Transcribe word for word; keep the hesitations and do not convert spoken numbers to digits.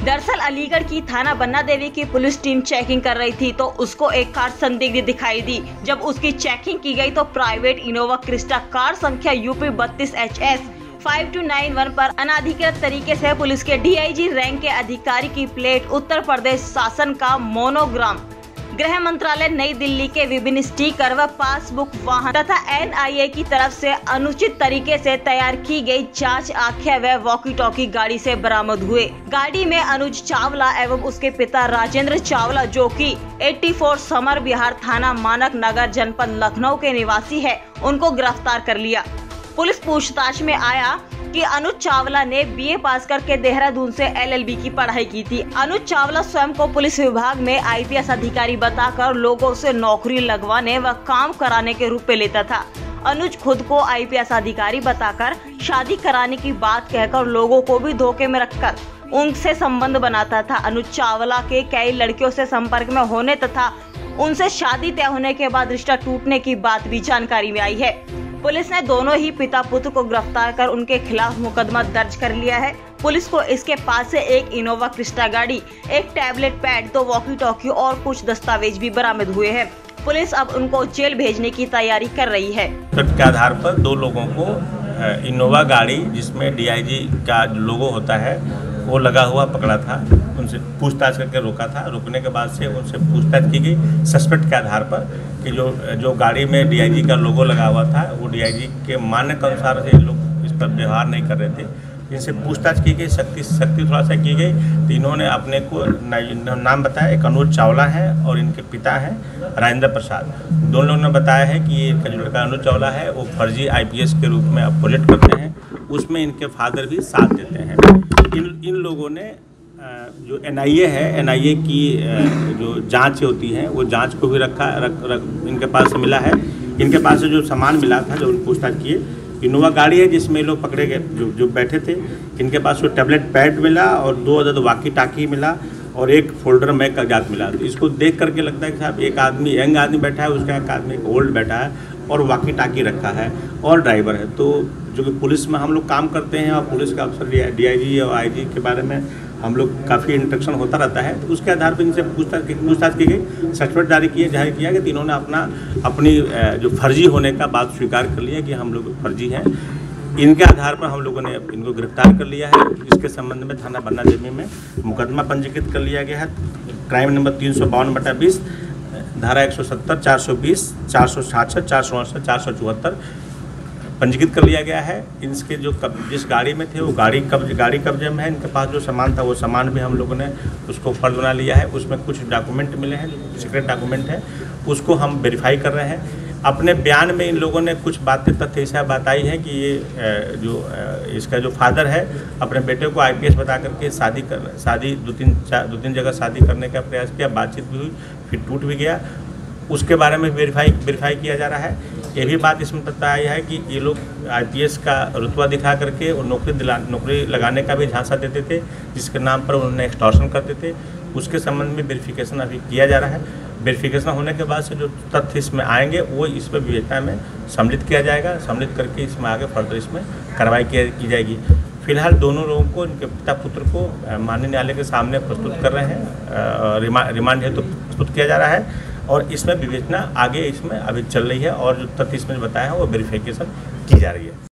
दरअसल अलीगढ़ की थाना बन्ना देवी की पुलिस टीम चेकिंग कर रही थी तो उसको एक कार संदिग्ध दिखाई दी। जब उसकी चेकिंग की गई तो प्राइवेट इनोवा क्रिस्टा कार संख्या यूपी बत्तीस H S five two nine one पर अनाधिकृत तरीके से पुलिस के डी आई जी रैंक के अधिकारी की प्लेट, उत्तर प्रदेश शासन का मोनोग्राम, गृह मंत्रालय नई दिल्ली के विभिन्न स्टिकर व पासबुक वाहन तथा एन आई ए की तरफ से अनुचित तरीके से तैयार की गई जांच आख्या व वॉकी टॉकी गाड़ी से बरामद हुए। गाड़ी में अनुज चावला एवं उसके पिता राजेंद्र चावला जो कि चौरासी समर विहार थाना मानक नगर जनपद लखनऊ के निवासी है, उनको गिरफ्तार कर लिया। पुलिस पूछताछ में आया कि अनुज चावला ने बी ए पास करके देहरादून से एल एल बी की पढ़ाई की थी। अनुज चावला स्वयं को पुलिस विभाग में आई पी एस अधिकारी बताकर लोगों से नौकरी लगवाने व काम कराने के रूप में लेता था। अनुज खुद को आई पी एस अधिकारी बताकर शादी कराने की बात कहकर लोगों को भी धोखे में रखकर उनसे संबंध बनाता था। अनुज चावला के कई लड़कियों से संपर्क में होने तथा उनसे शादी तय होने के बाद रिश्ता टूटने की बात भी जानकारी में आई है। पुलिस ने दोनों ही पिता पुत्र को गिरफ्तार कर उनके खिलाफ मुकदमा दर्ज कर लिया है। पुलिस को इसके पास से एक इनोवा क्रिस्टा गाड़ी, एक टैबलेट पैड, दो वॉकी टॉकी और कुछ दस्तावेज भी बरामद हुए हैं। पुलिस अब उनको जेल भेजने की तैयारी कर रही है। के आधार पर दो लोगों को इनोवा गाड़ी जिसमें डी आई जी का लोगो होता है वो लगा हुआ पकड़ा था, उनसे पूछताछ करके रोका था। रोकने के बाद से उनसे पूछताछ की गई सस्पेक्ट के आधार पर कि जो जो गाड़ी में डी आई जी का लोगो लगा हुआ था वो डी आई जी के मानक के अनुसार से लोग इस पर व्यवहार नहीं कर रहे थे। इनसे पूछताछ की गई, सख्ती सख्ती थोड़ा सा की गई तो इन्होंने अपने को नाम बताया। एक अनुज चावला है और इनके पिता हैं राजेंद्र प्रसाद। दोनों लोगों ने बताया है कि ये जो लड़का अनुज चावला है वो फर्जी आई पी एस के रूप में अब प्रोजेक्ट करते हैं, उसमें इनके फादर भी साथ देते हैं। इन इन लोगों ने जो एन आई ए है, एन आई ए की जो जांच होती है वो जांच को भी रखा रख, रख इनके पास से मिला है। इनके पास से जो सामान मिला था, जो पूछताछ किए, इनोवा गाड़ी है जिसमें लोग पकड़े गए जो जो बैठे थे। इनके पास जो टैबलेट पैड मिला और दो अदद वाकी टाकी मिला और एक फोल्डर में कागजात मिला। तो इसको देख करके लगता है कि साहब एक आदमी यंग आदमी बैठा है, उसका एक आदमी एक ओल्ड बैठा है और वाकी टाकी रखा है और ड्राइवर है। तो जो कि पुलिस में हम लोग काम करते हैं और पुलिस का अफसर डी आई जी और आई जी के बारे में हम लोग काफ़ी इंट्रैक्शन होता रहता है। तो उसके आधार पर इनसे पूछताछ की पूछताछ की गई, सर्टिफिकेट जारी किए जाहिर किया कि तीनों ने अपना अपनी जो फर्जी होने का बात स्वीकार कर लिया कि हम लोग फर्जी हैं। इनके आधार पर हम लोगों ने इनको गिरफ्तार कर लिया है। इसके संबंध में थाना बन्ना देवी में मुकदमा पंजीकृत कर लिया गया है। क्राइम नंबर तीन सौ बावन बटा बीस, धारा एक सौ सत्तर, चार सौ बीस, चार सौ छियासठ, चार सौ अड़सठ, चार सौ चौहत्तर पंजीकृत कर लिया गया है। इनके जो कब जिस गाड़ी में थे वो गाड़ी कब्ज गाड़ी कब्जे में है। इनके पास जो सामान था वो सामान भी हम लोगों ने उसको फर्ज बना लिया है। उसमें कुछ डॉक्यूमेंट मिले हैं, सीक्रेट डॉक्यूमेंट है, उसको हम वेरीफाई कर रहे हैं। अपने बयान में इन लोगों ने कुछ बातें तथ्य ऐसा बताई है कि ये जो इसका जो फादर है अपने बेटे को आई पी एस बता करके शादी कर शादी दो तीन दो तीन जगह शादी करने का प्रयास किया, बातचीत भी हुई, फिर टूट भी गया। उसके बारे में वेरीफाई वेरीफाई किया जा रहा है। ये भी बात इसमें तथ्य आई है कि ये लोग आई पी एस का रुतबा दिखा करके और नौकरी दिला नौकरी लगाने का भी झांसा देते थे, जिसके नाम पर उन्होंने एक्सटॉर्शन करते थे। उसके संबंध में वेरिफिकेशन अभी किया जा रहा है। वेरिफिकेशन होने के बाद से जो तथ्य इसमें आएंगे वो इस पर विवेचना में सम्मिलित किया जाएगा। सम्मिलित करके इसमें आगे फर्दर इसमें कार्रवाई की जाएगी। फिलहाल दोनों लोगों को, इनके पिता पुत्र को माननीय न्यायालय के सामने प्रस्तुत कर रहे हैं। रिमा रिमांड हेतु तो प्रस्तुत किया जा रहा है और इसमें विवेचना आगे इसमें अभी चल रही है और जो तथ्य इसमें बताया है वो वेरिफिकेशन की जा रही है।